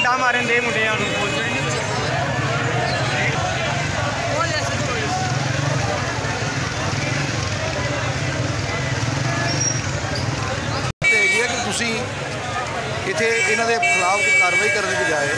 ला मारन दे मुंडियां नूं इत्थे इन्हां दे खिलाफ कार्रवाई करने की बजाय